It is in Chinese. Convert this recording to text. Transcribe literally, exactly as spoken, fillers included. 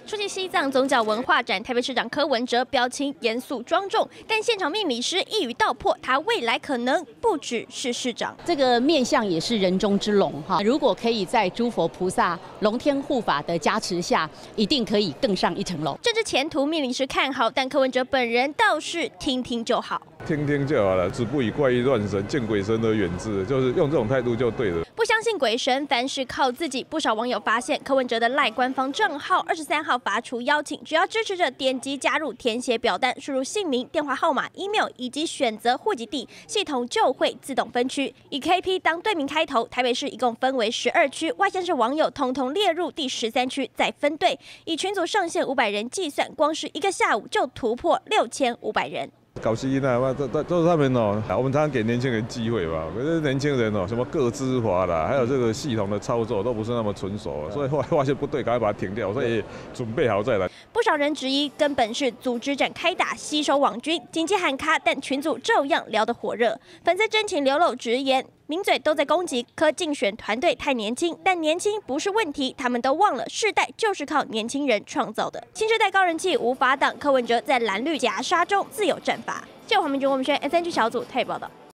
出席西藏宗教文化展，台北市长柯文哲表情严肃庄重，但现场命理师一语道破，他未来可能不只是市长。 这个面相也是人中之龙哈，如果可以在诸佛菩萨、龙天护法的加持下，一定可以更上一层楼。 政治前途命理师看好，但柯文哲本人倒是听听就好。 听听就好了，子不以怪力乱神，见鬼神而远之，就是用这种态度就对了。 不相信鬼神，凡事靠自己。不少网友发现柯文哲的赖官方账号二十三号发出邀请，只要支持者点击加入，填写表单，输入姓名、电话号码、email 以及选择户籍地，系统就会自动分区。以 K P 当队名开头，台北市一共分为十二区，外县市网友统统列入第十三区，再分队。以群组上线五百人计算，光是一个下午就突破六千五百人。 搞基因啊，都都都是他们哦。我们常常给年轻人机会吧，可是年轻人哦，什么个资化啦，还有这个系统的操作都不是那么纯熟，所以后来发现不对，赶快把它停掉，所以准备好再来。 不少人质疑根本是组织战开打，吸收网军，紧急喊卡，但群组照样聊得火热。粉丝真情流露直言。 名嘴都在攻击柯竞选团队太年轻，但年轻不是问题，他们都忘了世代就是靠年轻人创造的。新世代高人气无法挡，柯文哲在蓝绿夹杀中自有战法。记者黄明君、郭明轩 S N G 小组特别报道。